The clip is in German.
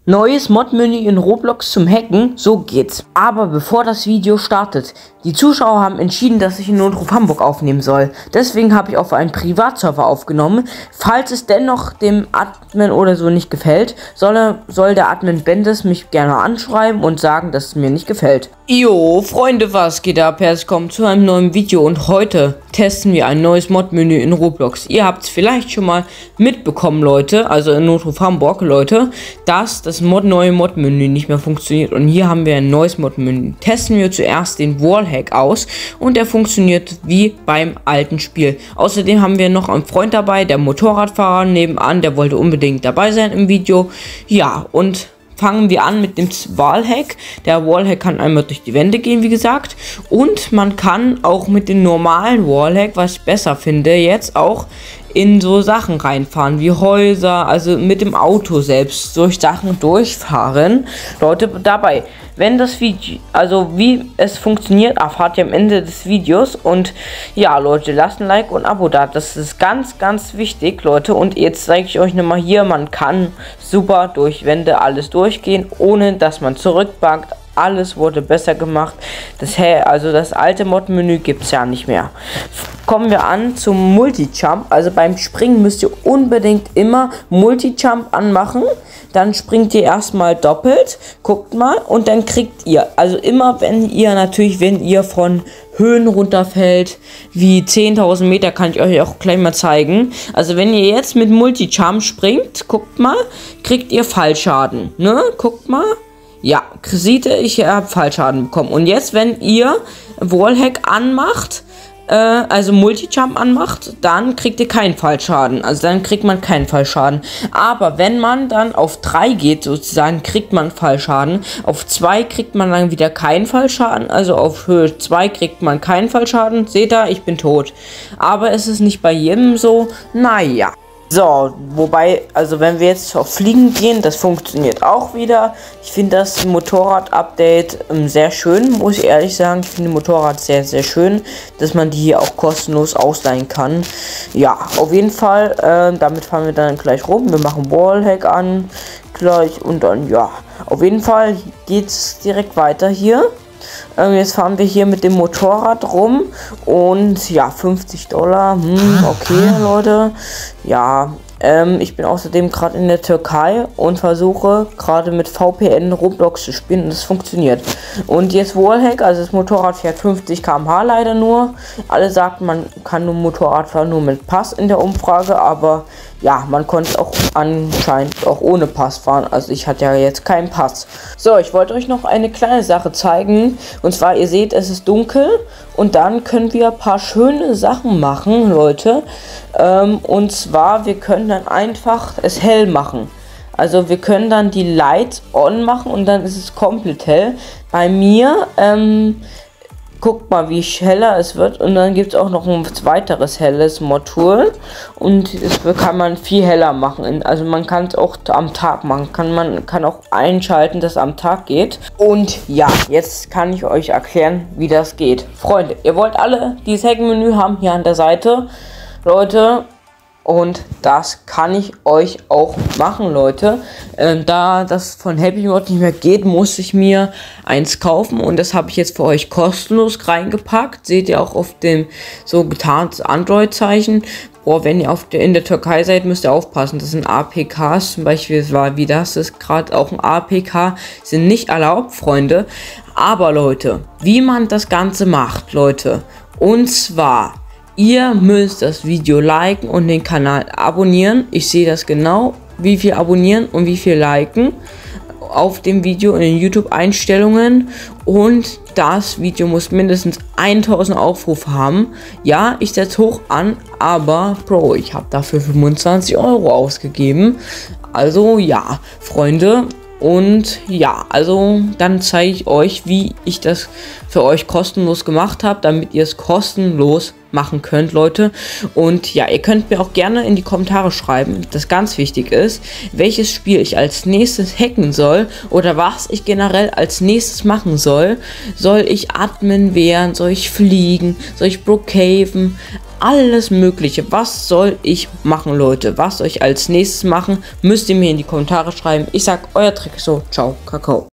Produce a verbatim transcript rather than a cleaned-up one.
Neues Mod-Menü in Roblox zum Hacken, so geht's. Aber bevor das Video startet, die Zuschauer haben entschieden, dass ich in Notruf Hamburg aufnehmen soll. Deswegen habe ich auf einen Privatserver aufgenommen. Falls es dennoch dem Admin oder so nicht gefällt, soll, er, soll der Admin Bendes mich gerne anschreiben und sagen, dass es mir nicht gefällt. Jo, Freunde, was geht ab? Herzlich willkommen zu einem neuen Video und heute testen wir ein neues Mod-Menü in Roblox. Ihr habt es vielleicht schon mal mitbekommen, Leute, also in Notruf Hamburg, Leute, dass das Mod neue Mod-Menü nicht mehr funktioniert. Und hier haben wir ein neues Mod-Menü. Testen wir zuerst den Wallhack aus und der funktioniert wie beim alten Spiel. Außerdem haben wir noch einen Freund dabei, der Motorradfahrer nebenan, der wollte unbedingt dabei sein im Video. Ja, und fangen wir an mit dem Wallhack. Der Wallhack kann einmal durch die Wände gehen, wie gesagt. Und man kann auch mit dem normalen Wallhack, was ich besser finde, jetzt auch in so Sachen reinfahren, wie Häuser, also mit dem Auto selbst durch Sachen durchfahren. Leute, dabei, wenn das Video, also wie es funktioniert, erfahrt ihr am Ende des Videos. Und ja, Leute, lasst ein Like und ein Abo da. Das ist ganz, ganz wichtig, Leute. Und jetzt zeige ich euch nochmal hier, man kann super durch Wände alles durchgehen, ohne dass man zurückbackt. Alles wurde besser gemacht. Das, also das alte Mod-Menü gibt es ja nicht mehr. Kommen wir an zum Multi-Jump. Also beim Springen müsst ihr unbedingt immer Multi-Jump anmachen. Dann springt ihr erstmal doppelt. Guckt mal. Und dann kriegt ihr, also immer wenn ihr natürlich, wenn ihr von Höhen runterfällt, wie zehntausend Meter, kann ich euch auch gleich mal zeigen. Also wenn ihr jetzt mit Multi-Jump springt, guckt mal, kriegt ihr Fallschaden. Ne? Guckt mal. Ja, seht ihr, ich habe Fallschaden bekommen. Und jetzt, wenn ihr Wallhack anmacht, äh, also Multi-Jump anmacht, dann kriegt ihr keinen Fallschaden. Also dann kriegt man keinen Fallschaden. Aber wenn man dann auf drei geht, sozusagen, kriegt man Fallschaden. Auf zwei kriegt man dann wieder keinen Fallschaden. Also auf Höhe zwei kriegt man keinen Fallschaden. Seht ihr, ich bin tot. Aber es ist nicht bei jedem so. Naja. So, wobei, also wenn wir jetzt auf Fliegen gehen, das funktioniert auch wieder. Ich finde das Motorrad-Update ähm, sehr schön, muss ich ehrlich sagen. Ich finde Motorrad sehr, sehr schön, dass man die hier auch kostenlos ausleihen kann. Ja, auf jeden Fall, äh, damit fahren wir dann gleich rum. Wir machen Wallhack an, gleich und dann, ja. Auf jeden Fall geht es direkt weiter hier. Ähm, jetzt fahren wir hier mit dem Motorrad rum und ja, fünfzig Dollar, hm, okay, Leute, ja, ähm, ich bin außerdem gerade in der Türkei und versuche gerade mit V P N Roblox zu spielen und das funktioniert. Und jetzt Wallhack, also das Motorrad fährt fünfzig Kilometer pro Stunde leider nur. Alle sagten, man kann nur Motorrad fahren, nur mit Pass in der Umfrage, aber ja, man konnte auch anscheinend auch ohne Pass fahren. Also ich hatte ja jetzt keinen Pass. So, ich wollte euch noch eine kleine Sache zeigen. Und zwar, ihr seht, es ist dunkel. Und dann können wir ein paar schöne Sachen machen, Leute. Ähm, und zwar, wir können dann einfach es hell machen. Also wir können dann die Lights on machen und dann ist es komplett hell. Bei mir, ähm... guckt mal, wie heller es wird. Und dann gibt es auch noch ein weiteres helles Mod-Tool. Und das kann man viel heller machen. Also man kann es auch am Tag machen. Kann man kann auch einschalten, dass es am Tag geht. Und ja, jetzt kann ich euch erklären, wie das geht. Freunde, ihr wollt alle dieses Hack-Menü haben hier an der Seite. Leute, und das kann ich euch auch machen, Leute. Ähm, da das von Happy Mod nicht mehr geht, muss ich mir eins kaufen. Und das habe ich jetzt für euch kostenlos reingepackt. Seht ihr auch auf dem so getarntes Android-Zeichen. Boah, wenn ihr auf der, in der Türkei seid, müsst ihr aufpassen. Das sind A P Ks, zum Beispiel war wie das ist gerade auch ein A P K. Sind nicht erlaubt, Freunde. Aber Leute, wie man das Ganze macht, Leute. Und zwar, ihr müsst das Video liken und den Kanal abonnieren. Ich sehe das genau, wie viel abonnieren und wie viel liken auf dem Video in den YouTube-Einstellungen. Und das Video muss mindestens tausend Aufrufe haben. Ja, ich setze hoch an, aber Bro, ich habe dafür fünfundzwanzig Euro ausgegeben. Also ja, Freunde. Und ja, also dann zeige ich euch, wie ich das für euch kostenlos gemacht habe, damit ihr es kostenlos machen könnt, Leute. Und ja, ihr könnt mir auch gerne in die Kommentare schreiben, das ganz wichtig ist, welches Spiel ich als nächstes hacken soll oder was ich generell als nächstes machen soll. Soll ich Admin werden? Soll ich fliegen? Soll ich Brookhaven? alles mögliche. Was soll ich machen, Leute? Was soll ich als nächstes machen? Müsst ihr mir in die Kommentare schreiben. Ich sag, euer Trickso. Ciao, Kakao.